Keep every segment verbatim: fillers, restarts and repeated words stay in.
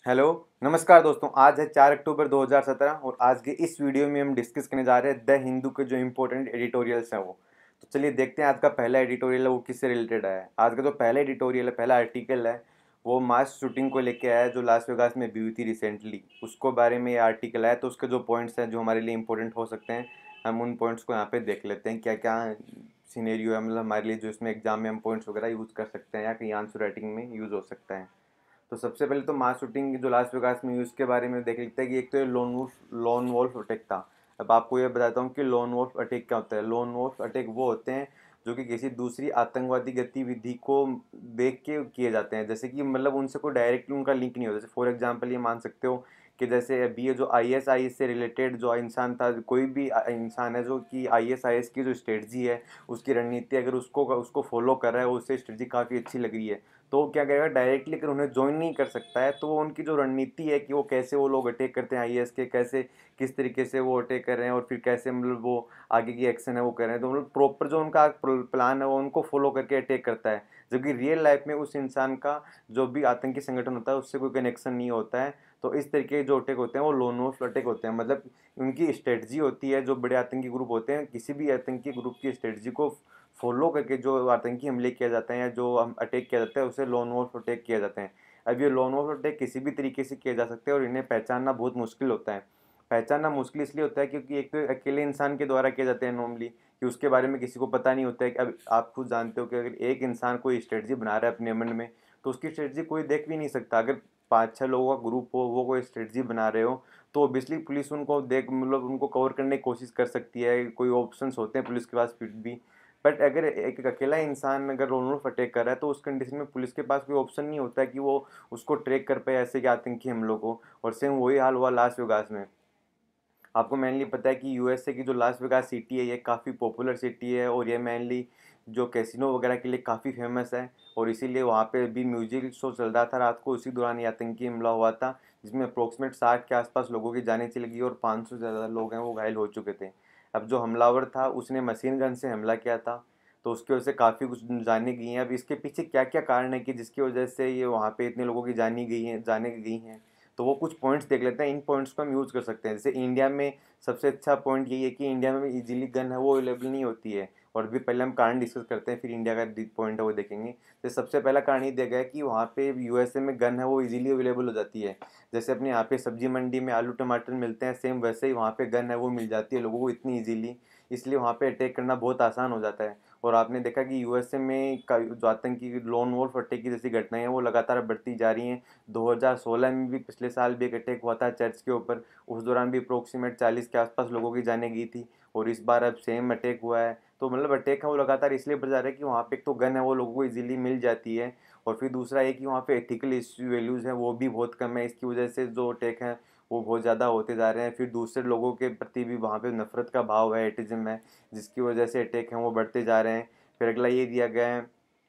Hello, नमस्कार दोस्तों। आज है चार अक्टूबर दो हज़ार सत्रह और आज के इस वीडियो में हम डिस्कस करने जा रहे हैं द हिंदू के जो इम्पोर्टेंट एडिटोरियल्स हैं वो। तो चलिए देखते हैं आज का पहला एडिटोरियल है वो किससे रिलेटेड है। आज का जो पहला एडिटोरियल है, पहला आर्टिकल है, वो मास शूटिंग को लेके आया है जो लास वेगास में भी हुई थी रिसेंटली। उसको बारे में ये आर्टिकल है, तो उसके जो पॉइंट्स हैं जो हमारे लिए इंपॉर्टेंट हो सकते हैं, हम उन पॉइंट्स को यहाँ पे देख लेते हैं। क्या क्या सीनेरियो है, मतलब हमारे लिए जो इसमें एग्जाम में हम पॉइंट्स वगैरह यूज़ कर सकते हैं या कहीं आंसर राइटिंग में यूज़ हो सकता है। तो सबसे पहले तो मास शूटिंग जो लास वेगास में हुई उसके बारे में देख लेते हैं कि एक तो ये lone wolf lone wolf attack था। अब आपको ये बताता हूँ कि लोन वोल्फ अटैक क्या होता है। लोन वोल्फ अटैक वो होते हैं जो कि किसी दूसरी आतंकवादी गतिविधि को देख के किए जाते हैं। जैसे कि मतलब उनसे कोई डायरेक्टली उनका लिंक नहीं होता। जैसे फॉर एग्जांपल ये मान सकते हो कि जैसे अभी ये जो आई एस आई से रिलेटेड जो इंसान था, कोई भी इंसान है जो कि आई एस आई एस की जो स्ट्रेटजी है, उसकी रणनीति अगर उसको उसको फॉलो कर रहा है, उससे स्ट्रेटजी काफ़ी अच्छी लग रही है, तो क्या करेगा, डायरेक्टली अगर उन्हें ज्वाइन नहीं कर सकता है तो वो उनकी जो रणनीति है कि वो कैसे वो लोग अटैक करते हैं आई ए एस के, कैसे किस तरीके से वो अटैक कर रहे हैं और फिर कैसे मतलब वो आगे की एक्शन है वो कर रहे हैं, तो मतलब प्रॉपर जो उनका प्लान है वो उनको फॉलो करके अटैक करता है। जबकि रियल लाइफ में उस इंसान का जो भी आतंकी संगठन होता है उससे कोई कनेक्शन नहीं होता है। तो इस तरीके के जो अटैक होते हैं वो लोन वोल्फ अटैक होते हैं। मतलब उनकी स्ट्रेटजी होती है, जो बड़े आतंकी ग्रुप होते हैं किसी भी आतंकी ग्रुप की स्ट्रेटजी को फॉलो करके जो आतंकी हमले किया जाता है या जो हम अटैक किया जाता है उसे लोन वोल्फ अटैक किया जाते हैं। अब ये लोन वोल्फ अटैक किसी भी तरीके से किए जा सकते हैं और इन्हें पहचानना बहुत मुश्किल होता है। पहचानना मुश्किल इसलिए होता है क्योंकि एक तो अकेले इंसान के द्वारा किए जाते हैं नॉर्मली, कि उसके बारे में किसी को पता नहीं होता है कि अब आप खुद जानते हो कि अगर एक इंसान कोई स्ट्रेटजी बना रहा है अपने मन में, तो उसकी स्ट्रेटजी कोई देख भी नहीं सकता। अगर पाँच छः लोगों का ग्रुप हो, वो कोई स्ट्रेटजी बना रहे हो, तो ऑब्वियसली पुलिस उनको देख मतलब उनको कवर करने की कोशिश कर सकती है। कोई ऑप्शंस होते हैं पुलिस के पास फिर भी। बट अगर एक एक अकेला इंसान अगर लोन वुल्फ अटैक कर रहा है तो उस कंडीशन में पुलिस के पास कोई ऑप्शन नहीं होता है कि वो उसको ट्रैक कर पाए ऐसे कि आतंकी हमलों को। और सेम वही हाल हुआ लास वेगास में। आपको मेनली पता है कि यू एस ए की जो लास वेगास सिटी है ये काफ़ी पॉपुलर सिटी है और ये मेनली जो कैसीनो वगैरह के लिए काफ़ी फेमस है। और इसीलिए वहाँ पे भी म्यूजिक शो चल रहा था रात को, उसी दौरान ये आतंकी हमला हुआ था जिसमें अप्रोक्सीमेट साठ के आसपास लोगों की जानें चली गई और पाँच सौ से ज़्यादा लोग हैं वो घायल हो चुके थे। अब जो हमलावर था उसने मशीन गन से हमला किया था, तो उसकी वजह से काफ़ी कुछ जानें गई हैं। अब इसके पीछे क्या क्या कारण है कि जिसकी वजह से ये वहाँ पे इतने लोगों की जानी गई हैं जाने गई हैं, तो वो कुछ पॉइंट्स देख लेते हैं। इन पॉइंट्स को हम यूज़ कर सकते हैं। जैसे इंडिया में सबसे अच्छा पॉइंट यही है कि इंडिया में इजीली गन है वो अवेलेबल नहीं होती है। और भी पहले हम कारण डिस्कस करते हैं फिर इंडिया का पॉइंट है वो देखेंगे। तो सबसे पहला कारण ये दिया गया है कि वहाँ पे यू एस ए में गन है वो इजीली अवेलेबल हो जाती है। जैसे अपने यहाँ पे सब्जी मंडी में आलू टमाटर मिलते हैं, सेम वैसे ही वहाँ पे गन है वो मिल जाती है लोगों को इतनी ईजीली, इसलिए वहाँ पे अटैक करना बहुत आसान हो जाता है। और आपने देखा कि यू एस ए में जो आतंकी लोन वोल्फ अटैक की जैसी घटनाएं हैं वो लगातार बढ़ती जा रही हैं। दो हज़ार सोलह में भी पिछले साल भी एक अटैक हुआ था चर्च के ऊपर, उस दौरान भी अप्रोक्सीमेट चालीस के आसपास लोगों की जानें गई थी। और इस बार अब सेम अटैक हुआ है। तो मतलब अटैक है वो लगातार इसलिए बढ़ जा रहा है कि वहाँ पे एक तो गन है वो लोगों को इजीली मिल जाती है, और फिर दूसरा है कि वहाँ पे एथिकल इश्यू वैल्यूज़ हैं वो भी बहुत कम है। इसकी वजह से जो अटैक हैं वो बहुत ज़्यादा होते जा रहे हैं। फिर दूसरे लोगों के प्रति भी वहाँ पे नफरत का भाव है, एटिज्म है, जिसकी वजह से अटैक हैं वो बढ़ते जा रहे हैं। फिर अगला ये दिया गया है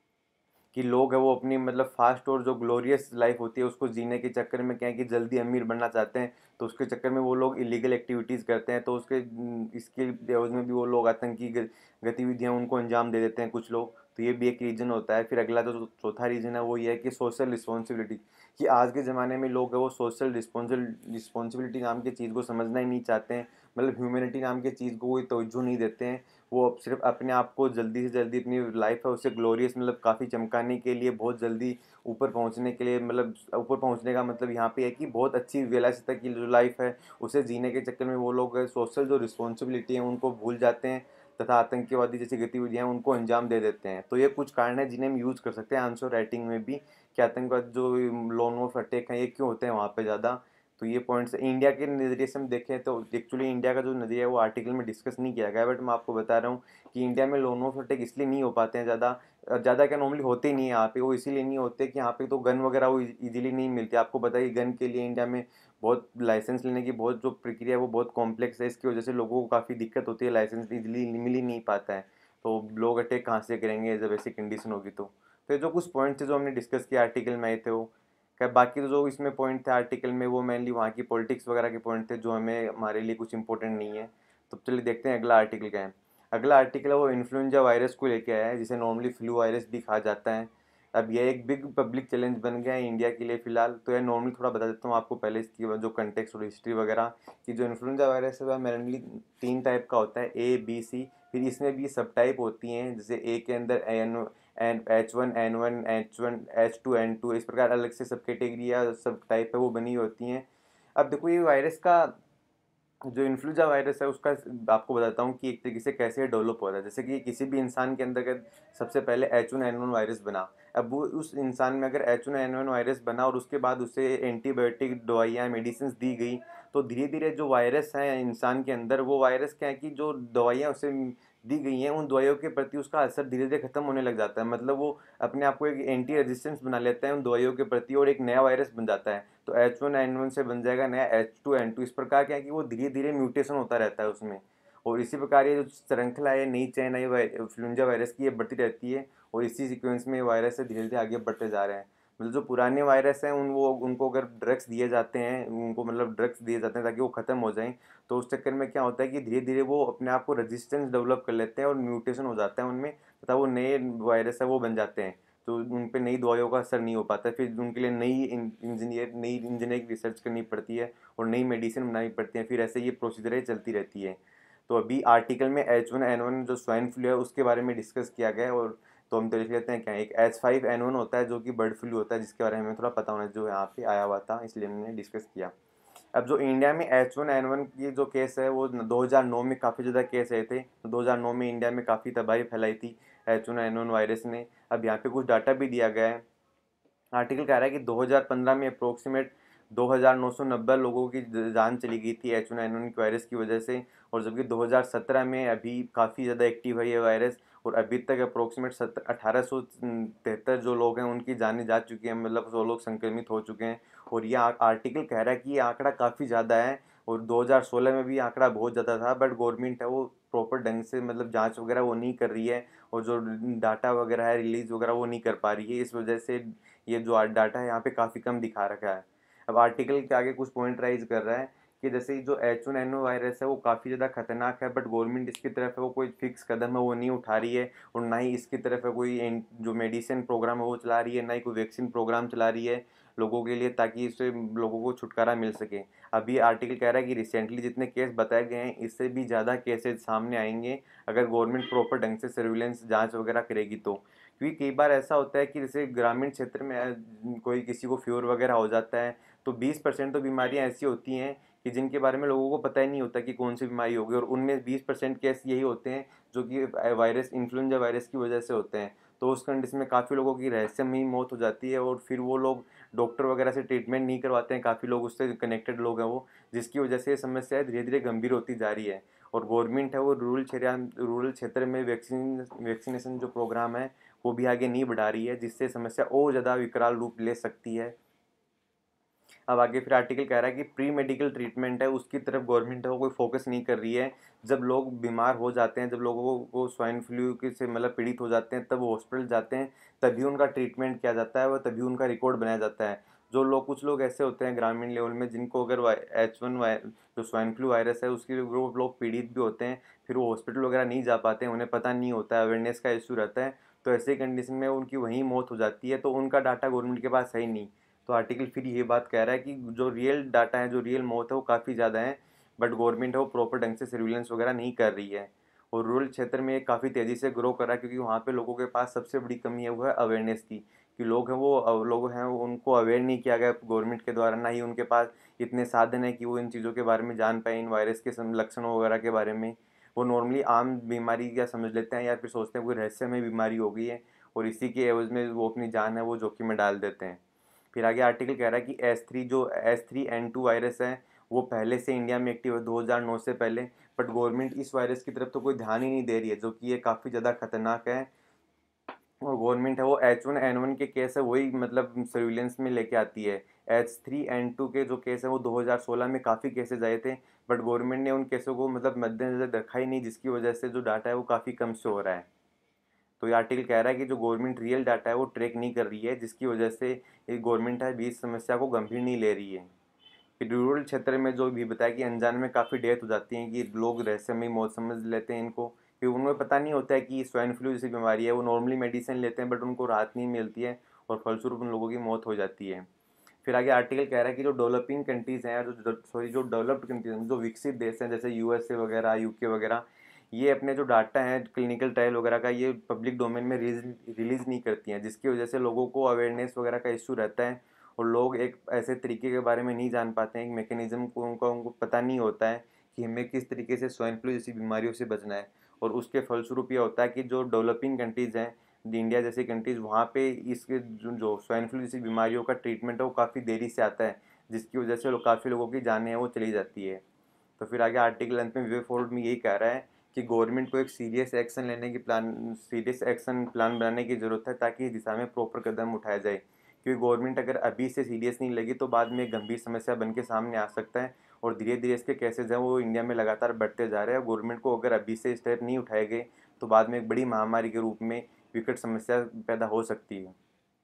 कि लोग हैं वो अपनी मतलब फास्ट और जो ग्लोरियस लाइफ होती है उसको जीने के चक्कर में क्या है कि जल्दी अमीर बनना चाहते हैं, तो उसके चक्कर में वो लोग इलीगल एक्टिविटीज़ करते हैं। तो उसके इसके एवज में भी वो लोग आतंकी गतिविधियां उनको अंजाम दे देते हैं कुछ लोग। तो ये भी एक रीज़न होता है। फिर अगला जो चौथा रीज़न है वो ये है कि सोशल रिस्पॉन्सिबिलिटी, कि आज के ज़माने में लोग हैं वो सोशल रिस्पॉन्सिबिल रिस्पॉन्सिबिलिटी नाम की चीज़ को समझना ही नहीं चाहते हैं। मतलब ह्यूमैनिटी नाम की चीज़ को कोई तवज्जो नहीं देते हैं। वो अब सिर्फ अपने आप को जल्दी से जल्दी अपनी लाइफ है उसे ग्लोरियस मतलब काफ़ी चमकाने के लिए, बहुत जल्दी ऊपर पहुंचने के लिए, मतलब ऊपर पहुंचने का मतलब यहाँ पे है कि बहुत अच्छी विलासिता की जो लाइफ है उसे जीने के चक्कर में वो लोग सोशल जो रिस्पॉन्सिबिलिटी है उनको भूल जाते हैं तथा आतंकवादी जैसी गतिविधियां उनको अंजाम दे देते हैं। तो ये कुछ कारण है जिन्हें हम यूज़ कर सकते हैं आंसर राइटिंग में भी, कि आतंकवाद जो लोन वोल्फ अटैक हैं ये क्यों होते हैं वहाँ पे ज़्यादा। तो ये पॉइंट्स इंडिया के नज़रिए से हम देखें तो एक्चुअली इंडिया का जो नज़रिया है वो आर्टिकल में डिस्कस नहीं किया गया है, बट मैं आपको बता रहा हूँ कि इंडिया में लोन वोल्फ अटैक इसलिए नहीं हो पाते हैं ज़्यादा, ज़्यादा क्या नॉर्मली होते ही नहीं है यहाँ पे। वो इसीलिए नहीं होते कि यहाँ पे तो गन वगैरह वो इजीली नहीं मिलती। आपको पता है कि गन के लिए इंडिया में बहुत लाइसेंस लेने की बहुत जो प्रक्रिया है वो बहुत कॉम्प्लेक्स है। इसकी वजह से लोगों को काफ़ी दिक्कत होती है, लाइसेंस इजीली मिल ही नहीं पाता है। तो लोग अटैक कहाँ से करेंगे जब ऐसी कंडीशन होगी। तो तो ये जो कुछ पॉइंट थे जो हमने डिस्कस किया आर्टिकल में आए थे वो क्या, बाकी तो जो इसमें पॉइंट थे आर्टिकल में वो मेनली वहाँ की पॉलिटिक्स वगैरह के पॉइंट थे जो हमें हमारे लिए कुछ इंपॉर्टेंट नहीं है। तो चलिए देखते हैं अगला आर्टिकल क्या है। अगला आर्टिकल है वो इन्फ्लुएंजा वायरस को लेके आया है, जिसे नॉर्मली फ्लू वायरस भी कहा जाता है। अब ये एक बिग पब्लिक चैलेंज बन गया है इंडिया के लिए फ़िलहाल। तो यार नॉर्मली थोड़ा बता देता हूँ आपको पहले इसकी जो कंटेक्स्ट और हिस्ट्री वगैरह, कि जो इन्फ्लुएंजा वायरस है वह मेनली तीन टाइप का होता है, ए बी सी। फिर इसमें भी सब टाइप होती हैं, जैसे ए के अंदर N N H one N one H one H two N two, इस प्रकार अलग से सब कैटेगरी या सब टाइप है वो बनी होती हैं। अब देखो ये वायरस का जो इन्फ्लुएंजा वायरस है उसका आपको बताता हूँ कि एक तरीके से कैसे डेवलप होता है। जैसे कि किसी भी इंसान के अंदर अगर सबसे पहले H one N one virus बना, अब वो उस इंसान में अगर H one N one virus बना और उसके बाद उसे एंटीबायोटिक दवाइयाँ मेडिसिन दी गई, तो धीरे धीरे जो वायरस है इंसान के अंदर, वो वायरस क्या है कि जो दवाइयाँ उसे दी गई हैं उन दवाइयों के प्रति उसका असर धीरे धीरे खत्म होने लग जाता है। मतलब वो अपने आप को एक एंटी रेजिस्टेंस बना लेता है उन दवाइयों के प्रति और एक नया वायरस बन जाता है। तो एच वन एन वन से बन जाएगा नया एच टू एन टू। इस प्रकार क्या है कि वो धीरे धीरे म्यूटेशन होता रहता है उसमें। और इसी प्रकार ये जो श्रृंखला है नई चेन है इन्फ्लुएंजा वायरस की, ये बढ़ती रहती है और इसी सीक्वेंस में वायरस से धीरे धीरे आगे बढ़ते जा रहे हैं। मतलब जो पुराने वायरस हैं उन वो उनको अगर ड्रग्स दिए जाते हैं, उनको मतलब ड्रग्स दिए जाते हैं ताकि वो ख़त्म हो जाएं, तो उस चक्कर में क्या होता है कि धीरे धीरे वो अपने आप को रेजिस्टेंस डेवलप कर लेते हैं और म्यूटेशन हो जाता है उनमें, तथा वो नए वायरस है वो बन जाते हैं। तो उन पे नई दवाइयों का असर नहीं हो पाता, फिर उनके लिए नई इंजीनियर नई इंजीनियरिंग रिसर्च करनी पड़ती है और नई मेडिसिन बनानी पड़ती है। फिर ऐसे ये प्रोसीजरें चलती रहती है। तो अभी आर्टिकल में एच वन एन वन जो स्वाइन फ्लू है उसके बारे में डिस्कस किया गया है। और तो हम देख लेते हैं क्या है। एक एच फाइव एन वन होता है जो कि बर्ड फ्लू होता है, जिसके बारे में हमें थोड़ा पता होना जो यहाँ पे आया हुआ था, इसलिए हमने डिस्कस किया। अब जो इंडिया में एच वन एन वन की जो केस है वो दो हज़ार नौ में काफ़ी ज़्यादा केस आए थे। दो हज़ार नौ में इंडिया में काफ़ी तबाही फैलाई थी H one N one virus ने। अब यहाँ पे कुछ डाटा भी दिया गया है। आर्टिकल कह रहा है कि दो हज़ार पंद्रह में अप्रोक्सीमेट दो हज़ार नौ सौ नब्बे लोगों की जान चली गई थी H one N one virus की वजह से। और जबकि दो हज़ार सत्रह में अभी काफ़ी ज़्यादा एक्टिव है ये वायरस, और अभी तक अप्रोक्सीमेट सत्तर अठारह सौ तिहत्तर जो लोग हैं उनकी जानें जा चुकी हैं, मतलब सौ लोग संक्रमित हो चुके हैं। और ये आर्टिकल कह रहा है कि ये आंकड़ा काफ़ी ज़्यादा है और दो हज़ार सोलह में भी आंकड़ा बहुत ज़्यादा था, बट गवर्नमेंट है वो प्रॉपर ढंग से मतलब जांच वगैरह वो नहीं कर रही है और जो डाटा वगैरह है रिलीज वगैरह वो नहीं कर पा रही है। इस वजह से ये जो डाटा है यहाँ पे काफ़ी कम दिखा रखा है। अब आर्टिकल के आगे कुछ पॉइंट राइज कर रहा है कि जैसे जो H one N one virus है वो काफ़ी ज़्यादा खतरनाक है, बट गवर्नमेंट इसकी तरफ है वो कोई फिक्स कदम है वो नहीं उठा रही है, और ना ही इसकी तरफ है कोई एन- जो मेडिसिन प्रोग्राम है वो चला रही है, ना ही कोई वैक्सीन प्रोग्राम चला रही है लोगों के लिए ताकि इससे लोगों को छुटकारा मिल सके। अभी आर्टिकल कह रहा है कि रिसेंटली जितने केस बताए गए हैं इससे भी ज़्यादा केसेस सामने आएंगे अगर गवर्नमेंट प्रॉपर ढंग से सर्विलेंस जांच वगैरह करेगी तो। क्योंकि कई बार ऐसा होता है कि जैसे ग्रामीण क्षेत्र में अ, कोई किसी को फीवर वगैरह हो जाता है, तो बीस परसेंट तो बीमारियां ऐसी होती हैं कि जिनके बारे में लोगों को पता ही नहीं होता कि कौन सी बीमारी होगी, और उनमें बीस परसेंट केस यही होते हैं जो कि वायरस इन्फ्लुएंजा वायरस की वजह से होते हैं। तो उस कंडीशन में काफ़ी लोगों की रहस्यमयी मौत हो जाती है और फिर वो लोग डॉक्टर वगैरह से ट्रीटमेंट नहीं करवाते हैं, काफ़ी लोग उससे कनेक्टेड लोग हैं वो, जिसकी वजह से ये समस्या धीरे धीरे गंभीर होती जा रही है। और गवर्नमेंट है वो रूरल क्षेत्र रूरल क्षेत्र में वैक्सीन वैक्सीनेशन जो प्रोग्राम है वो भी आगे नहीं बढ़ा रही है, जिससे समस्या और ज़्यादा विकराल रूप ले सकती है। अब आगे फिर आर्टिकल कह रहा है कि प्री मेडिकल ट्रीटमेंट है उसकी तरफ गवर्नमेंट है वो कोई फोकस नहीं कर रही है। जब लोग बीमार हो जाते हैं, जब लोगों को स्वाइन फ्लू के से मतलब पीड़ित हो जाते हैं, तब वो हॉस्पिटल जाते हैं, तभी उनका ट्रीटमेंट किया जाता है, वह तभी उनका रिकॉर्ड बनाया जाता है। जो लोग कुछ लोग ऐसे होते हैं ग्रामीण लेवल में जिनको अगर एच वन जो स्वाइन फ्लू वायरस है उसके वो लोग पीड़ित भी होते हैं, फिर वो हॉस्पिटल वगैरह नहीं जा पाते हैं, उन्हें पता नहीं होता है, अवेयरनेस का इशू रहता है। तो ऐसे कंडीशन में उनकी वहीं मौत हो जाती है, तो उनका डाटा गवर्नमेंट के पास है ही नहीं। तो आर्टिकल फिर ये बात कह रहा है कि जो रियल डाटा है, जो रियल मौत है वो काफ़ी ज़्यादा है, बट गवर्नमेंट है वो प्रॉपर ढंग से सर्विलेंस वगैरह नहीं कर रही है। और रूरल क्षेत्र में काफ़ी तेज़ी से ग्रो कर रहा है क्योंकि वहाँ पे लोगों के पास सबसे बड़ी कमी है वो है अवेयरनेस की, कि लोग हैं वो अव- लोग हैं वो उनको अवेयर नहीं किया गया गवर्नमेंट के द्वारा, ना ही उनके पास इतने साधन है कि वो इन चीज़ों के बारे में जान पाए, इन वायरस के सम- लक्षणों वगैरह के बारे में। वो नॉर्मली आम बीमारी क्या समझ लेते हैं या फिर सोचते हैं कोई रहस्यमय बीमारी हो गई है, और इसी के एवज में वो अपनी जान है वो जोखिम में डाल देते हैं। फिर आगे आर्टिकल कह रहा है कि एस थ्री जो S three N two virus है वो पहले से इंडिया में एक्टिव है दो हज़ार नौ से पहले, बट गवर्नमेंट इस वायरस की तरफ तो कोई ध्यान ही नहीं दे रही है, जो कि ये काफ़ी ज़्यादा खतरनाक है। और गवर्नमेंट है वो एच वन एन वन के केस है वही मतलब सर्विलेंस में लेके आती है। एच थ्री एन टू के जो केस है वो दो हज़ार सोलह में काफ़ी केसेज आए थे, बट गवर्नमेंट ने उन केसों को मतलब मद्देनजर रखा ही नहीं, जिसकी वजह से जो डाटा है वो काफ़ी कम से हो रहा है। तो ये आर्टिकल कह रहा है कि जो गवर्नमेंट रियल डाटा है वो ट्रैक नहीं कर रही है, जिसकी वजह से ये गवर्नमेंट है भी इस समस्या को गंभीर नहीं ले रही है। फिर रूरल क्षेत्र में जो भी बताया कि अनजाने में काफ़ी डेथ हो जाती है, कि लोग रहस्यमयी मौत समझ लेते हैं इनको, फिर उन्हें पता नहीं होता है कि स्वाइन फ्लू जैसी बीमारी है, वो नॉर्मली मेडिसिन लेते हैं बट उनको राहत नहीं मिलती है और फलस्वरूप उन लोगों की मौत हो जाती है। फिर आगे आर्टिकल कह रहा है कि जो डेवलपिंग कंट्रीज़ हैं, जो सॉरी जो डेवलप्ड कंट्रीज हैं, जो विकसित देश हैं जैसे यूएसए वगैरह, यूके वगैरह, ये अपने जो डाटा है क्लिनिकल ट्रायल वगैरह का ये पब्लिक डोमेन में रिलीज़ नहीं करती हैं, जिसकी वजह से लोगों को अवेयरनेस वगैरह का इशू रहता है और लोग एक ऐसे तरीके के बारे में नहीं जान पाते हैं, एक मैकेनिज्म को उनका उनको पता नहीं होता है कि हमें किस तरीके से स्वाइन फ्लू जैसी बीमारियों से बचना है। और उसके फलस्वरूप ये होता है कि जो डेवलपिंग कंट्रीज़ हैं, इंडिया जैसी कंट्रीज़, वहाँ पे इसके जो जो स्वाइन फ्लू जैसी बीमारियों का ट्रीटमेंट है वो काफ़ी देरी से आता है, जिसकी वजह से लोग काफ़ी लोगों की जानें हैं वो चली जाती है। तो फिर आगे आर्टिकल अंत में वे फोर्ड में यही कह रहा है कि गवर्नमेंट को एक सीरियस एक्शन लेने की प्लान सीरियस एक्शन प्लान बनाने की ज़रूरत है ताकि इस दिशा में प्रॉपर कदम उठाया जाए, क्योंकि गवर्नमेंट अगर अभी से सीरियस नहीं लगी तो बाद में एक गंभीर समस्या बन के सामने आ सकता है और धीरे धीरे इसके केसेज हैं वो इंडिया में लगातार बढ़ते जा रहे हैं। गवर्नमेंट को अगर अभी से स्टेप नहीं उठाए गए तो बाद में एक बड़ी महामारी के रूप में विकट समस्या पैदा हो सकती है।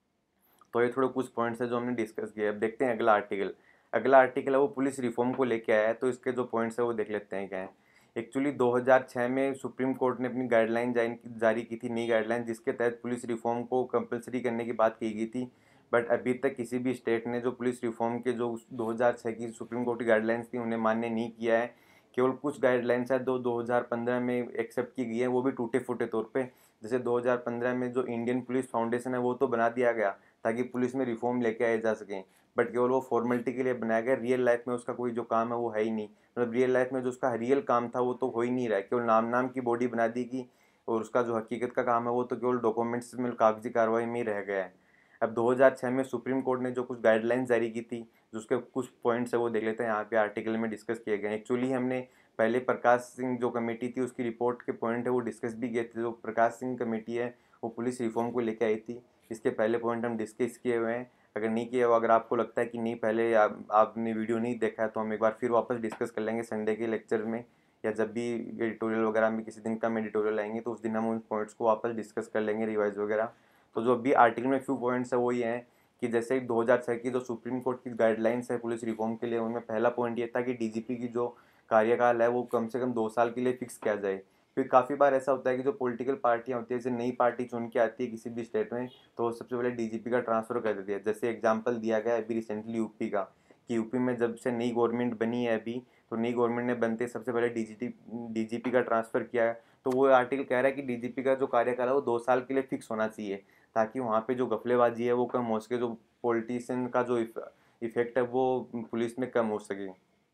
तो ये थोड़े कुछ पॉइंट्स हैं जो हमने डिस्कस किए। अब देखते हैं अगला आर्टिकल। अगला आर्टिकल है वो पुलिस रिफॉर्म को लेके आया है, तो इसके जो पॉइंट्स है वो देख लेते हैं क्या है। एक्चुअली दो हज़ार छह में सुप्रीम कोर्ट ने अपनी गाइडलाइन जारी की थी, नई गाइडलाइन, जिसके तहत पुलिस रिफॉर्म को कंपलसरी करने की बात की गई थी। बट अभी तक किसी भी स्टेट ने जो पुलिस रिफॉर्म के जो दो हज़ार छह की सुप्रीम कोर्ट की गाइडलाइंस थी उन्हें मान्य नहीं किया है। केवल कुछ गाइडलाइंस है दो दो हज़ार पंद्रह में एक्सेप्ट की गई है, वो भी टूटे फूटे तौर पे। जैसे दो हज़ार पंद्रह में जो इंडियन पुलिस फाउंडेशन है वो तो बना दिया गया ताकि पुलिस में रिफॉर्म लेके आए जा सकें, बट केवल वो फॉर्मेलिटी के लिए बनाया गया। रियल लाइफ में उसका कोई जो काम है वो है ही नहीं, मतलब रियल लाइफ में जो उसका रियल काम था वो तो हो ही नहीं रहा है, केवल नाम नाम की बॉडी बना दी गई और उसका जो हकीकत का काम है वो तो केवल डॉक्यूमेंट्स में कागजी कार्रवाई में ही रह गया है। अब दो हज़ार छह में सुप्रीम कोर्ट ने जो कुछ गाइडलाइंस जारी की थी, जो उसके कुछ पॉइंट्स है वो देख लेते हैं, यहाँ पे आर्टिकल में डिस्कस किए गए हैं। एक्चुअली हमने पहले प्रकाश सिंह जो कमेटी थी उसकी रिपोर्ट के पॉइंट है वो डिस्कस भी किए थे। जो प्रकाश सिंह कमेटी है वो पुलिस रिफॉर्म को लेकर आई थी, इसके पहले पॉइंट हम डिस्कस किए हुए हैं। अगर नहीं किया हो, अगर आपको लगता है कि नहीं पहले आप, आपने वीडियो नहीं देखा है तो हम एक बार फिर वापस डिस्कस कर लेंगे संडे के लेक्चर में, या जब भी एडिटोरियल वगैरह में किसी दिन का हम एडिटोरियल आएंगे तो उस दिन हम उन पॉइंट्स को वापस डिस्कस कर लेंगे, रिवाइज वगैरह। तो जो अभी आर्टिकल में फ्यू पॉइंट्स है वो ये हैं कि जैसे दो हज़ार छह की जो सुप्रीम कोर्ट की गाइडलाइंस है पुलिस रिफॉर्म के लिए, उनमें पहला पॉइंट ये था कि डीजीपी की जो कार्यकाल है वो कम से कम दो साल के लिए फिक्स किया जाए। क्योंकि काफ़ी बार ऐसा होता है कि जो पॉलिटिकल पार्टियां होती है, जैसे नई पार्टी चुन के आती है किसी भी स्टेट में, तो सबसे पहले डीजीपी का ट्रांसफ़र कर देती है। जैसे एग्जांपल दिया गया है अभी रिसेंटली यूपी का, कि यूपी में जब से नई गवर्नमेंट बनी है अभी, तो नई गवर्नमेंट ने बनते सबसे पहले डीजीपी डीजीपी का ट्रांसफ़र किया है। तो वो आर्टिकल कह रहा है कि डीजीपी का जो कार्यकाल है वो दो साल के लिए फिक्स होना चाहिए, ताकि वहाँ पे जो घपलेबाजी है वो कम हो सके, जो पॉलिटिशियन का जो इफेक्ट है वो पुलिस में कम हो सके।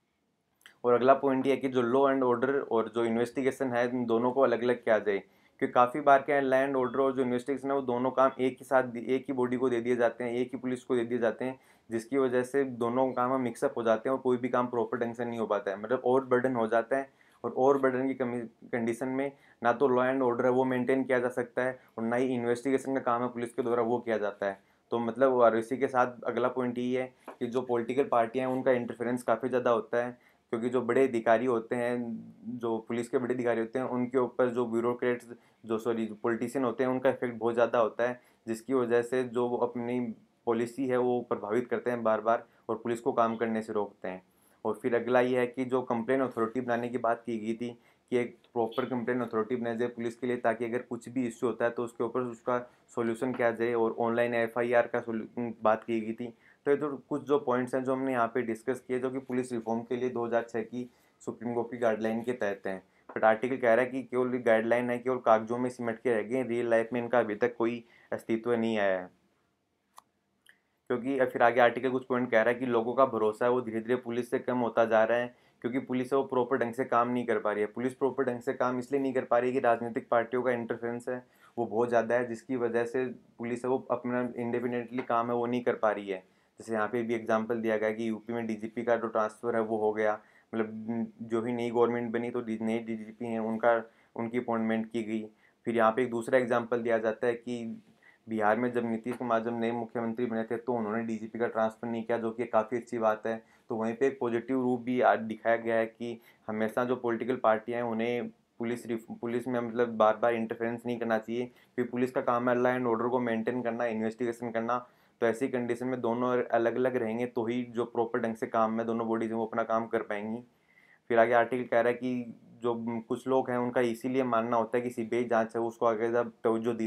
और अगला पॉइंट ये है कि जो लॉ एंड ऑर्डर और जो इन्वेस्टिगेशन है इन दोनों को अलग अलग किया जाए, क्योंकि काफ़ी बार क्या है, लॉ एंड ऑर्डर और जो इन्वेस्टिगेशन है वो दोनों काम एक ही साथ एक ही बॉडी को दे दिए जाते हैं, एक ही पुलिस को दे दिए जाते हैं, जिसकी वजह से दोनों काम हम मिक्सअप हो जाते हैं और कोई भी काम प्रॉपर ढंग से नहीं हो पाता है, मतलब और बर्डन हो जाता है। और और बर्डन की कमी कंडीशन में ना तो लॉ एंड ऑर्डर है वो मेंटेन किया जा सकता है और ना ही इन्वेस्टिगेशन का काम है पुलिस के द्वारा वो किया जाता है। तो मतलब और इसी के साथ अगला पॉइंट यही है कि जो पॉलिटिकल पार्टियां हैं उनका इंटरफेरेंस काफ़ी ज़्यादा होता है, क्योंकि जो बड़े अधिकारी होते हैं, जो पुलिस के बड़े अधिकारी होते हैं, उनके ऊपर जो ब्यूरोक्रेट्स जो सॉरी जो पॉलिटिशियन होते हैं उनका इफेक्ट बहुत ज़्यादा होता है, जिसकी वजह से जो वो अपनी पॉलिसी है वो प्रभावित करते हैं बार बार और पुलिस को काम करने से रोकते हैं। और फिर अगला ये है कि जो कंप्लेन अथॉरिटी बनाने की बात की गई थी कि एक प्रॉपर कंप्लेन अथॉरिटी बनाई जाए पुलिस के लिए, ताकि अगर कुछ भी इश्यू होता है तो उसके ऊपर उसका सॉल्यूशन किया जाए, और ऑनलाइन एफआईआर का बात की गई थी। तो ये तो कुछ जो पॉइंट्स हैं जो हमने यहाँ पे डिस्कस किए, जो कि पुलिस रिफॉर्म के लिए दो हज़ार छह की सुप्रीम कोर्ट की गाइडलाइन के तहत हैं। बट आर्टिकल कह रहा है कि केवल गाइडलाइन है, केवल कागजों में सिमट के रह गए, रियल लाइफ में इनका अभी तक कोई अस्तित्व नहीं आया है। क्योंकि फिर आगे आर्टिकल कुछ पॉइंट कह रहा है कि लोगों का भरोसा है वो धीरे धीरे पुलिस से कम होता जा रहा है, क्योंकि पुलिस है वो प्रॉपर ढंग से काम नहीं कर पा रही है। पुलिस प्रॉपर ढंग से काम इसलिए नहीं कर पा रही है कि राजनीतिक पार्टियों का इंटरफेरेंस है वो बहुत ज़्यादा है, जिसकी वजह से पुलिस है वो अपना इंडिपेंडेंटली काम है वो नहीं कर पा रही है। जैसे यहाँ पे भी एग्जाम्पल दिया गया कि यूपी में डीजीपी का जो ट्रांसफ़र है वो हो गया, मतलब जो ही नई गवर्नमेंट बनी तो नए डीजीपी हैं उनका उनकी अपॉइंटमेंट की गई। फिर यहाँ पे एक दूसरा एग्जाम्पल दिया जाता है कि बिहार में जब नीतीश कुमार जब नए मुख्यमंत्री बने थे तो उन्होंने डीजीपी का ट्रांसफ़र नहीं किया, जो कि काफ़ी अच्छी बात है। तो वहीं पे एक पॉजिटिव रूप भी आज दिखाया गया है कि हमेशा जो पॉलिटिकल पार्टियां हैं उन्हें पुलिस पुलिस में मतलब बार बार इंटरफेरेंस नहीं करना चाहिए, क्योंकि पुलिस का काम है लॉ एंड ऑर्डर को मेंटेन करना, इन्वेस्टिगेशन करना। तो ऐसी कंडीशन में दोनों अलग अलग रहेंगे तो ही जो प्रॉपर ढंग से काम है दोनों बॉडीज वो अपना काम कर पाएंगी। फिर आगे आर्टिकल कह रहा है कि जो कुछ लोग हैं उनका इसीलिए मानना होता है कि सीबीआई जांच है उसको आगे जब तवज्जो दी जाए,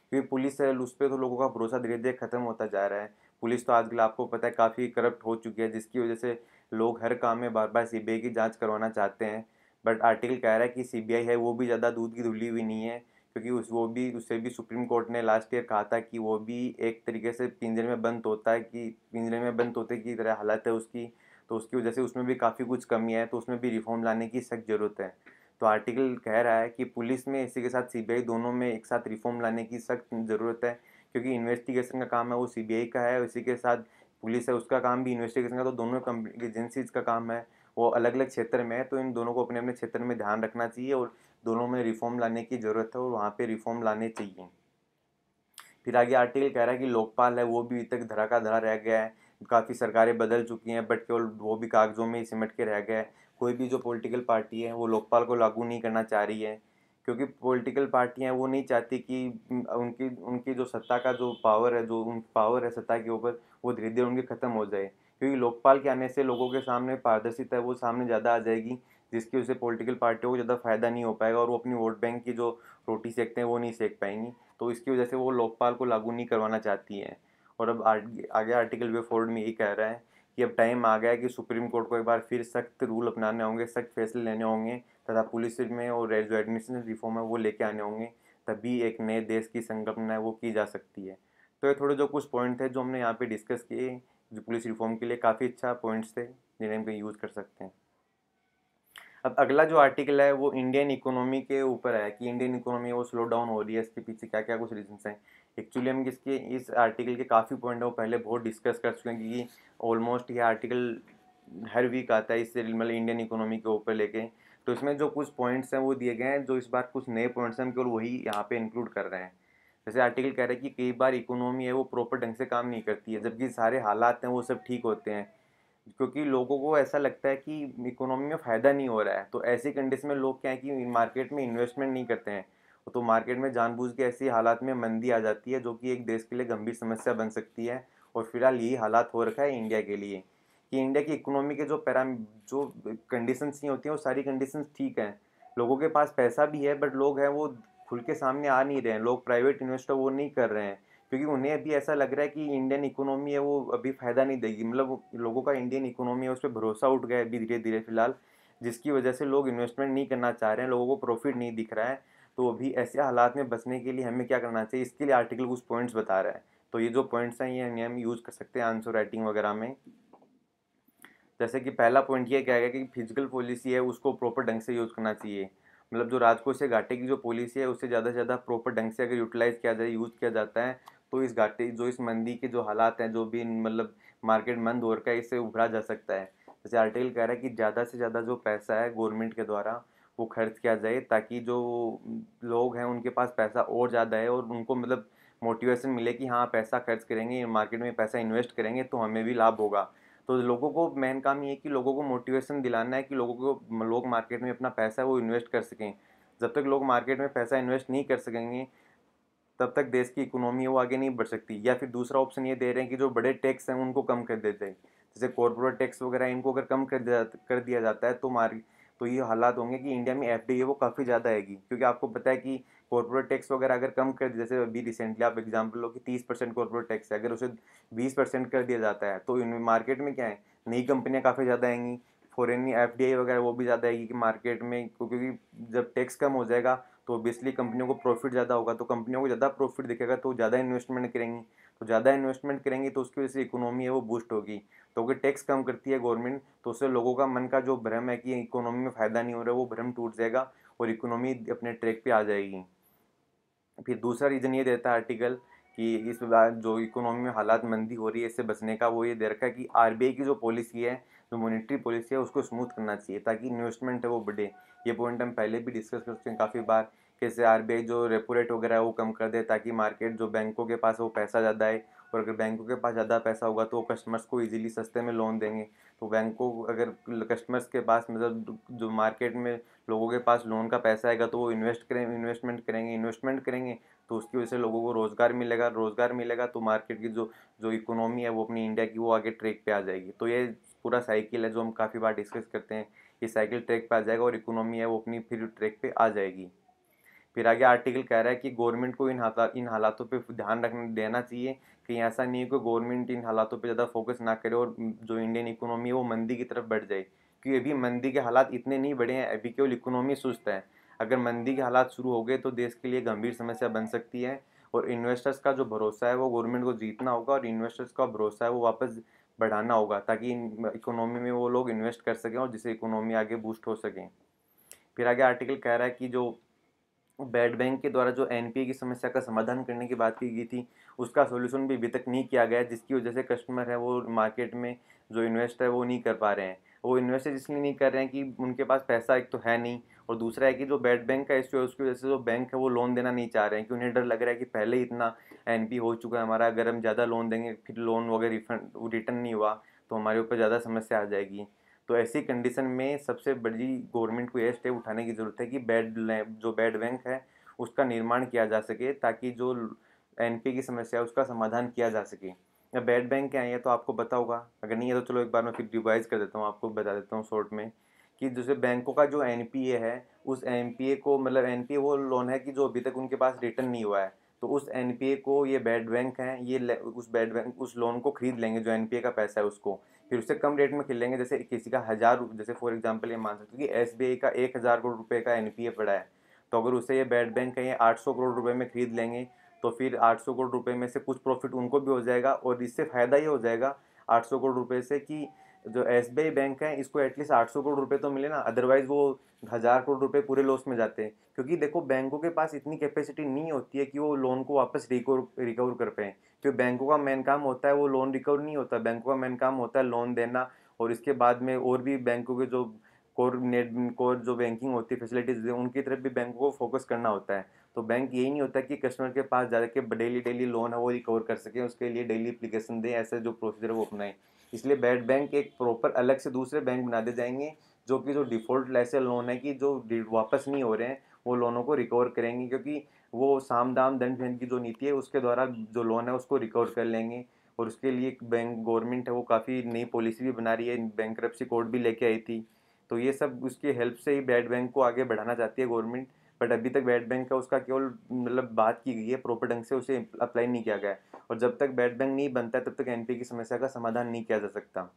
क्योंकि पुलिस है उस पर तो लोगों का भरोसा धीरे धीरे खत्म होता जा रहा है। पुलिस तो आजकल आपको पता है काफ़ी करप्ट हो चुकी है, जिसकी वजह से लोग हर काम में बार बार सीबीआई की जांच करवाना चाहते हैं। बट आर्टिकल कह रहा है कि सीबीआई है वो भी ज़्यादा दूध की धुली हुई नहीं है, क्योंकि उस वो भी उससे भी सुप्रीम कोर्ट ने लास्ट ईयर कहा था कि वो भी एक तरीके से पिंजरे में बंद होता है, कि पिंजरे में बंद होते की तरह हालत है उसकी। तो उसकी वजह से उसमें भी काफ़ी कुछ कमी है, तो उसमें भी रिफॉर्म लाने की सख्त ज़रूरत है। तो आर्टिकल कह रहा है कि पुलिस में इसी के साथ सीबीआई दोनों में एक साथ रिफॉर्म लाने की सख्त ज़रूरत है, क्योंकि इन्वेस्टिगेशन का काम है वो सीबीआई का है, इसी के साथ पुलिस है उसका काम भी इन्वेस्टिगेशन का, तो दोनों एजेंसीज का काम है, वो अलग अलग क्षेत्र में है। तो इन दोनों को अपने अपने क्षेत्र में ध्यान रखना चाहिए और दोनों में रिफॉर्म लाने की ज़रूरत है और वहाँ पे रिफॉर्म लाने चाहिए। फिर आगे आर्टिकल कह रहा है कि लोकपाल है वो भी अभी तक धरा का धरा रह गया है। काफ़ी सरकारें बदल चुकी हैं बट केवल वो भी कागजों में ही सिमट के रह गया है। कोई भी जो पॉलिटिकल पार्टी है वो लोकपाल को लागू नहीं करना चाह रही है, क्योंकि पॉलिटिकल पार्टियां वो नहीं चाहती कि उनकी उनकी जो सत्ता का जो पावर है, जो उन पावर है सत्ता के ऊपर, वो धीरे धीरे उनकी ख़त्म हो जाए। क्योंकि लोकपाल के आने से लोगों के सामने पारदर्शिता है वो सामने ज़्यादा आ जाएगी, जिसकी वजह से पॉलिटिकल पार्टियों को ज़्यादा फायदा नहीं हो पाएगा और वो अपनी वोट बैंक की जो रोटी सेकते हैं वो नहीं सेक पाएंगी। तो इसकी वजह से वो लोकपाल को लागू नहीं करवाना चाहती हैं। और अब आगे आगे आर्टिकल वे फोर्ड में यही कह रहा है कि अब टाइम आ गया है कि सुप्रीम कोर्ट को एक बार फिर सख्त रूल अपनाने होंगे, सख्त फैसले लेने होंगे तथा पुलिस में और जो एडमिनिस्ट्रेशन रिफॉर्म है वो लेके आने होंगे, तभी एक नए देश की संकल्पना है वो की जा सकती है। तो ये थोड़े जो कुछ पॉइंट थे जो हमने यहाँ पे डिस्कस किए जो पुलिस रिफॉर्म के लिए काफ़ी अच्छा पॉइंट्स थे जिन्हें हम कहीं यूज़ कर सकते हैं। अब अगला जो आर्टिकल है वो इंडियन इकोनॉमी के ऊपर है कि इंडियन इकोनॉमी वो स्लो डाउन हो रही है, इसके पीछे क्या क्या कुछ रीजंस हैं। एक्चुअली हम इसके इस आर्टिकल के काफ़ी पॉइंट है वो पहले बहुत डिस्कस कर चुके हैं, क्योंकि ऑलमोस्ट ये आर्टिकल हर वीक आता है इससे मतलब इंडियन इकोनॉमी के ऊपर लेके। तो इसमें जो कुछ पॉइंट्स हैं वो दिए गए हैं, जो इस बार कुछ नए पॉइंट्स हैं हम केवल वही यहाँ पे इंक्लूड कर रहे हैं। जैसे आर्टिकल कह रहा है कि कई बार इकोनॉमी है वो प्रॉपर ढंग से काम नहीं करती है, जबकि सारे हालात हैं वो सब ठीक होते हैं, क्योंकि लोगों को ऐसा लगता है कि इकोनॉमी में फ़ायदा नहीं हो रहा है। तो ऐसी कंडीशन में लोग क्या है कि मार्केट में इन्वेस्टमेंट नहीं करते हैं। तो मार्केट में जानबूझ के ऐसी हालात में मंदी आ जाती है, जो कि एक देश के लिए गंभीर समस्या बन सकती है। और फिलहाल यही हालात हो रखा है इंडिया के लिए, कि इंडिया की इकोनॉमी के जो पैराम जो कंडीशंस नहीं होती हैं वो सारी कंडीशंस ठीक हैं। लोगों के पास पैसा भी है बट लोग हैं वो खुल के सामने आ नहीं रहे हैं, लोग प्राइवेट इन्वेस्टर वो नहीं कर रहे हैं, क्योंकि उन्हें अभी ऐसा लग रहा है कि इंडियन इकोनॉमी है वो अभी फ़ायदा नहीं देगी। मतलब लोगों का इंडियन इकोनॉमी है उस पर भरोसा उठ गया है अभी धीरे धीरे फिलहाल, जिसकी वजह से लोग इन्वेस्टमेंट नहीं करना चाह रहे हैं, लोगों को प्रॉफिट नहीं दिख रहा है। तो अभी ऐसे हालात में बचने के लिए हमें क्या करना चाहिए, इसके लिए आर्टिकल कुछ पॉइंट्स बता रहा है। तो ये जो पॉइंट्स हैं ये हम यूज़ कर सकते हैं आंसर राइटिंग वगैरह में। जैसे कि पहला पॉइंट ये क्या है कि फिजिकल पॉलिसी है उसको प्रॉपर ढंग से यूज़ करना चाहिए। मतलब जो राजकोषीय घाटे की जो पॉलिसी है उससे ज़्यादा से ज़्यादा प्रॉपर ढंग से अगर यूटिलाइज़ किया जाए, यूज़ किया जाता है, तो इस घाटे जो इस मंदी के जो हालात हैं, जो भी मतलब मार्केट मंद हो रखा है, इससे उभरा जा सकता है। जैसे आर्टिकल कह रहा है कि ज़्यादा से ज़्यादा जो पैसा है गवर्नमेंट के द्वारा वो खर्च किया जाए, ताकि जो लोग हैं उनके पास पैसा और ज़्यादा है और उनको मतलब मोटिवेशन मिले कि हाँ पैसा खर्च करेंगे, मार्केट में पैसा इन्वेस्ट करेंगे तो हमें भी लाभ होगा। तो लोगों को मेन काम ये है कि लोगों को मोटिवेशन दिलाना है कि लोगों को लोग मार्केट में अपना पैसा है वो इन्वेस्ट कर सकें। जब तक लोग मार्केट में पैसा इन्वेस्ट नहीं कर सकेंगे तब तक देश की इकोनॉमी है वो आगे नहीं बढ़ सकती। या फिर दूसरा ऑप्शन ये दे रहे हैं कि जो बड़े टैक्स हैं उनको कम कर देते हैं, जैसे कॉर्पोरेट टैक्स वगैरह, इनको अगर कम कर दिया कर दिया जाता है तो मार्ग तो ये हालात होंगे कि इंडिया में एफडीआई है वो काफ़ी ज़्यादा आएगी, क्योंकि आपको पता है कि कॉर्पोरेट टैक्स वगैरह अगर कम कर दिया, जैसे अभी रिसेंटली आप एग्जाम्पल लो कि तीस परसेंट कॉर्पोरेट टैक्स है, अगर उसे बीस परसेंट कर दिया जाता है तो मार्केट में क्या है, नई कंपनियां काफ़ी ज़्यादा आएंगी, फॉरेन एफडीआई वगैरह वो भी ज़्यादा आएगी कि मार्केट में, क्योंकि जब टैक्स कम हो जाएगा तो ऑब्वियसली कंपनियों को प्रॉफिट ज़्यादा होगा, तो कंपनियों को ज़्यादा प्रॉफिट दिखेगा तो ज़्यादा इन्वेस्टमेंट करेंगी, तो ज़्यादा इन्वेस्टमेंट करेंगी तो उसकी वजह से इकोनॉमी है वो बूस्ट होगी। तो अगर टैक्स कम करती है गवर्नमेंट तो उससे लोगों का मन का जो भ्रम है कि इकोनॉमी में फ़ायदा नहीं हो रहा है वो भ्रम टूट जाएगा और इकोनॉमी अपने ट्रैक पे आ जाएगी। फिर दूसरा रीज़न ये देता है आर्टिकल कि इस बार जो इकोनॉमी में हालात मंदी हो रही है इससे बचने का, वो ये दे रखा है कि आरबीआई की जो पॉलिसी है, जो मॉनेटरी पॉलिसी है उसको स्मूथ करना चाहिए ताकि इन्वेस्टमेंट है वो बढ़े। ये पॉइंट हम पहले भी डिस्कस कर चुके हैं काफ़ी बार, कैसे आरबीआई जो रेपो रेट वगैरह है वो कम कर दे ताकि मार्केट जो बैंकों के पास वो पैसा ज़्यादा है, और अगर बैंकों के पास ज़्यादा पैसा होगा तो वो कस्टमर्स को इजीली सस्ते में लोन देंगे। तो बैंकों अगर कस्टमर्स के पास मतलब जो मार्केट में लोगों के पास लोन का पैसा आएगा तो वो इन्वेस्ट करें इन्वेस्टमेंट करेंगे इन्वेस्टमेंट करेंगे तो उसकी वजह से लोगों को रोज़गार मिलेगा, रोज़गार मिलेगा तो मार्केट की जो जो इकोनॉमी है वो अपनी इंडिया की वो आगे ट्रैक पे आ जाएगी। तो ये पूरा साइकिल है जो हम काफ़ी बार डिस्कस करते हैं, ये साइकिल ट्रैक पे आ जाएगा और इकोनॉमी है वो अपनी फिर ट्रैक पे आ जाएगी। फिर आगे आर्टिकल कह रहा है कि गवर्नमेंट को इन हालात इन हालातों पे ध्यान रखना देना चाहिए, कहीं ऐसा नहीं है कि गवर्नमेंट इन हालातों पे ज़्यादा फोकस ना करे और जो इंडियन इकोनॉमी है वो मंदी की तरफ बढ़ जाए, क्योंकि अभी मंदी के हालात इतने नहीं बढ़े हैं, अभी केवल इकोनॉमी सुस्त है। अगर मंदी के हालात शुरू हो गए तो देश के लिए गंभीर समस्या बन सकती है, और इन्वेस्टर्स का जो भरोसा है वो गवर्नमेंट को जीतना होगा, और इन्वेस्टर्स का भरोसा है वो वापस बढ़ाना होगा, ताकि इकोनॉमी में वो लोग इन्वेस्ट कर सकें और जिससे इकोनॉमी आगे बूस्ट हो सकें। फिर आगे आर्टिकल कह रहा है कि जो बेड बैंक के द्वारा जो एनपीए की समस्या का समाधान करने की बात की गई थी, उसका सॉल्यूशन भी अभी तक नहीं किया गया है, जिसकी वजह से कस्टमर है वो मार्केट में जो इन्वेस्ट है वो नहीं कर पा रहे हैं। वो इन्वेस्ट इसलिए नहीं कर रहे हैं कि उनके पास पैसा एक तो है नहीं, और दूसरा है कि जो बेड बैंक का इश्यू है उसकी वजह से जो बैंक है वो लोन देना नहीं चाह रहे हैं, कि उन्हें डर लग रहा है कि पहले ही इतना एनपी हो चुका है हमारा, अगर हम ज़्यादा लोन देंगे फिर लोन वगैरह रिफंड रिटर्न नहीं हुआ तो हमारे ऊपर ज़्यादा समस्या आ जाएगी। तो ऐसी कंडीशन में सबसे बड़ी गवर्नमेंट को यह स्टेप उठाने की ज़रूरत है कि बेड जो बेड बैंक है उसका निर्माण किया जा सके, ताकि जो एनपी की समस्या है उसका समाधान किया जा सके। या बेड बैंक क्या है ये तो आपको पता होगा, अगर नहीं है तो चलो एक बार मैं फिर रिवाइज कर देता हूँ, आपको बता देता हूँ शॉर्ट में, कि जैसे बैंकों का जो एनपीए है उस एनपीए को, मतलब एनपीए वो लोन है कि जो अभी तक उनके पास रिटर्न नहीं हुआ है, तो उस एनपीए को ये बेड बैंक हैं ये उस बेड बैंक उस लोन को खरीद लेंगे, जो एनपीए का पैसा है उसको फिर उससे कम रेट में खरीद लेंगे। जैसे किसी का हज़ार, जैसे फॉर एग्जांपल ये मान सकते हो कि एसबीआई का एक हज़ार करोड़ रुपए का एनपीए पड़ा है, तो अगर उसे ये बेड बैंक कहीं आठ सौ करोड़ रुपए में खरीद लेंगे तो फिर आठ सौ करोड़ रुपए में से कुछ प्रॉफिट उनको भी हो जाएगा, और इससे फ़ायदा ये हो जाएगा आठ सौ करोड़ रुपए से कि जो एसबीआई बैंक है इसको एटलीस्ट आठ सौ करोड़ रुपए तो मिले ना, अदरवाइज वो हज़ार करोड़ रुपए पूरे लॉस में जाते हैं, क्योंकि देखो बैंकों के पास इतनी कैपेसिटी नहीं होती है कि वो लोन को वापस रिकवर रिकवर कर पाए, क्योंकि बैंकों का मेन काम होता है वो लोन रिकवर नहीं होता, बैंकों का मेन काम होता है लोन देना, और इसके बाद में और भी बैंकों के जो कोर नेट कोर जो बैंकिंग होती है फैसिलिटीज उनकी तरफ भी बैंकों को फोकस करना होता है। तो बैंक यही नहीं होता कि कस्टमर के पास जा के डेली डेली लोन है वो रिकवर कर सके, उसके लिए डेली एप्लीकेशन दें, ऐसे जो प्रोसीजर वो अपनाएं। इसलिए बेड बैंक एक प्रॉपर अलग से दूसरे बैंक बना दे जाएंगे, जो कि जो डिफ़ॉल्ट ऐसे लोन है कि जो वापस नहीं हो रहे हैं वो लोनों को रिकवर करेंगे, क्योंकि वो साम दाम दंड भेद की जो नीति है उसके द्वारा जो लोन है उसको रिकवर कर लेंगे। और उसके लिए बैंक गवर्नमेंट है वो काफ़ी नई पॉलिसी भी बना रही है, बैंक्रप्सी कोड भी लेके आई थी। तो ये सब उसकी हेल्प से ही बेड बैंक को आगे बढ़ाना चाहती है गवर्नमेंट, बट अभी तक बेड बैंक का उसका केवल मतलब बात की गई है, प्रॉपर ढंग से उसे अप्लाई नहीं किया गया है, और जब तक बेड बैंक नहीं बनता है तब तक एनपीए की समस्या का समाधान नहीं किया जा सकता।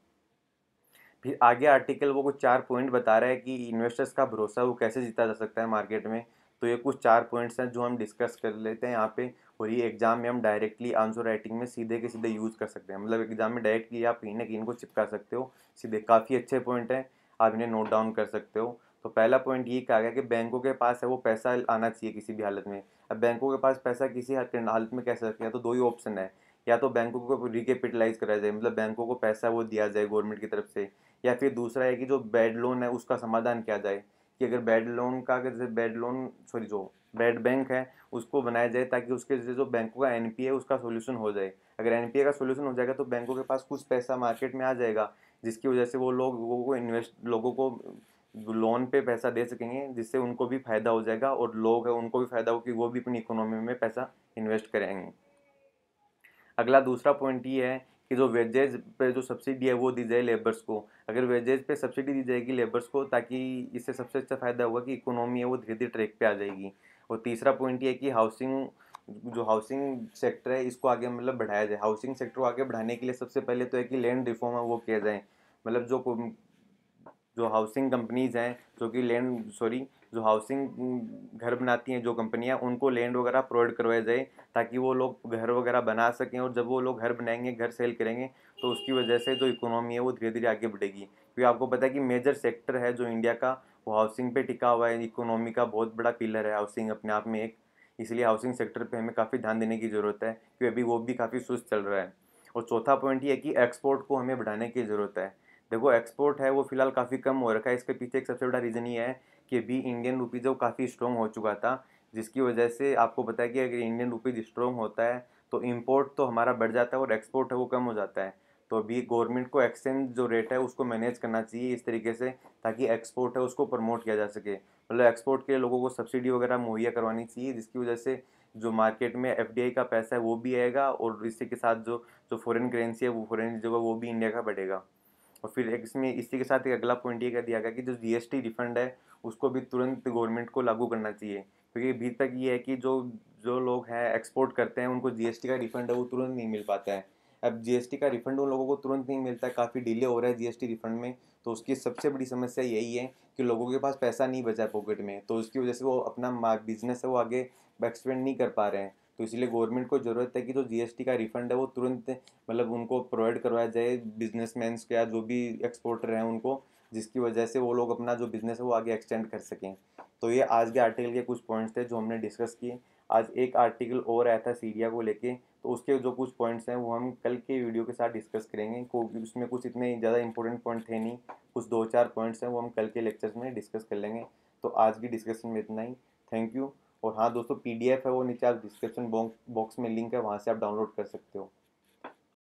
फिर आगे आर्टिकल वो कुछ चार पॉइंट बता रहा है कि इन्वेस्टर्स का भरोसा वो कैसे जीता जा सकता है मार्केट में। तो ये कुछ चार पॉइंट्स हैं जो हम डिस्कस कर लेते हैं यहाँ पे, और ये एग्जाम में हम डायरेक्टली आंसर राइटिंग में सीधे के सीधे यूज़ कर सकते हैं, मतलब एग्जाम में डायरेक्टली आप कहीं ना कहीं इनको चिपका सकते हो सीधे, काफ़ी अच्छे पॉइंट हैं, आप इन्हें नोट डाउन कर सकते हो। तो पहला पॉइंट ये कहा गया कि बैंकों के पास है वो पैसा आना चाहिए किसी भी हालत में। अब बैंकों के पास पैसा किसी हालत में कैसे रखें, तो दो ही ऑप्शन है, या तो बैंकों को रिकैपिटलाइज कराया जाए, मतलब बैंकों को पैसा वो दिया जाए गवर्नमेंट की तरफ से, या फिर दूसरा है कि जो बैड लोन है उसका समाधान किया जाए, कि अगर बैड लोन का अगर जैसे बैड लोन सॉरी जो बैड बैंक है उसको बनाया जाए, ताकि उसके जैसे जो बैंकों का एनपीए है उसका सोल्यूशन हो जाए। अगर एनपीए का सोल्यूशन हो जाएगा तो बैंकों के पास कुछ पैसा मार्केट में आ जाएगा, जिसकी वजह से वो लोग लोगों को इन्वेस्ट लोगों को लोन पे पैसा दे सकेंगे, जिससे उनको भी फायदा हो जाएगा, और लोग है उनको भी फायदा हो कि वो भी अपनी इकोनॉमी में पैसा इन्वेस्ट करेंगे। अगला दूसरा पॉइंट ये है कि जो वेजेज पे जो सब्सिडी है वो दी जाए लेबर्स को। अगर वेजेज पे सब्सिडी दी जाएगी लेबर्स को, ताकि इससे सबसे अच्छा फ़ायदा होगा कि इकोनॉमी है वो धीरे धीरे ट्रैक पे आ जाएगी। और तीसरा पॉइंट ये है कि हाउसिंग जो हाउसिंग सेक्टर है इसको आगे मतलब बढ़ाया जाए। हाउसिंग सेक्टर को आगे बढ़ाने के लिए सबसे पहले तो है कि लैंड रिफॉर्म है वो किया जाए, मतलब जो जो हाउसिंग कंपनीज हैं जो कि लैंड सॉरी जो हाउसिंग घर बनाती हैं जो कंपनियां, उनको लैंड वगैरह प्रोवाइड करवाया जाए, ताकि वो लोग घर वगैरह बना सकें, और जब वो लोग घर बनाएंगे घर सेल करेंगे तो उसकी वजह से जो इकोनॉमी है वो धीरे धीरे आगे बढ़ेगी। क्योंकि आपको पता है कि मेजर सेक्टर है जो इंडिया का वो हाउसिंग पे टिका हुआ है, इकोनॉमी का बहुत बड़ा पिलर है हाउसिंग अपने आप में एक, इसलिए हाउसिंग सेक्टर पे हमें काफ़ी ध्यान देने की ज़रूरत है, क्योंकि अभी वो भी काफ़ी सुस्त चल रहा है। और चौथा पॉइंट ये है कि एक्सपोर्ट को हमें बढ़ाने की ज़रूरत है। देखो एक्सपोर्ट है वो फिलहाल काफ़ी कम हो रखा है, इसके पीछे एक सबसे बड़ा रीज़न ये है कि अभी इंडियन रुपीज़ वो काफ़ी स्ट्रॉन्ग हो चुका था, जिसकी वजह से आपको पता है कि अगर इंडियन रुपीज़ स्ट्रॉन्ग होता है तो इम्पोर्ट तो हमारा बढ़ जाता है और एक्सपोर्ट है वो कम हो जाता है। तो अभी गवर्नमेंट को एक्सचेंज जो रेट है उसको मैनेज करना चाहिए इस तरीके से, ताकि एक्सपोर्ट है उसको प्रमोट किया जा सके, मतलब एक्सपोर्ट के लिए लोगों को सब्सिडी वगैरह मुहैया करवानी चाहिए, जिसकी वजह से जो मार्केट में एफडीआई का पैसा है वो भी आएगा, और इसी के साथ जो जो फॉरेन करेंसी है वो फॉरेन जो है वो भी इंडिया का बढ़ेगा। और फिर एक इसमें इसी के साथ एक अगला पॉइंट ये कह दिया गया कि जो जीएसटी रिफंड है उसको भी तुरंत गवर्नमेंट को लागू करना चाहिए, क्योंकि अभी तक ये है कि जो जो लोग हैं एक्सपोर्ट करते हैं उनको जीएसटी का रिफंड है वो तुरंत नहीं मिल पाता है। अब जीएसटी का रिफंड उन लोगों को तुरंत नहीं मिलता है, काफ़ी डिले हो रहा है जीएसटी रिफंड में। तो उसकी सबसे बड़ी समस्या यही है कि लोगों के पास पैसा नहीं बचा है पॉकेट में, तो उसकी वजह से वो अपना बिजनेस है वो आगे एक्सपेंड नहीं कर पा रहे हैं। तो इसीलिए गवर्नमेंट को ज़रूरत है कि जो जीएसटी का रिफंड है वो तुरंत मतलब उनको प्रोवाइड करवाया जाए, बिजनेसमैन्स को या जो भी एक्सपोर्टर हैं उनको, जिसकी वजह से वो लोग अपना जो बिज़नेस है वो आगे एक्सटेंड कर सकें। तो ये आज के आर्टिकल के कुछ पॉइंट्स थे जो हमने डिस्कस किए। आज एक आर्टिकल और आया था सीरिया को लेके, तो उसके जो कुछ पॉइंट्स हैं वो हम कल के वीडियो के साथ डिस्कस करेंगे, क्योंकि उसमें कुछ इतने ज़्यादा इंपॉर्टेंट पॉइंट थे नहीं। कुछ दो चार पॉइंट्स हैं वो हम कल के लेक्चर्स में डिस्कस कर लेंगे। तो आज की डिस्कशन में इतना ही। Thank you. और हाँ दोस्तों, पीडीएफ है वो नीचे आप डिस्क्रिप्शन बॉक्स में लिंक है, वहाँ से आप डाउनलोड कर सकते हो।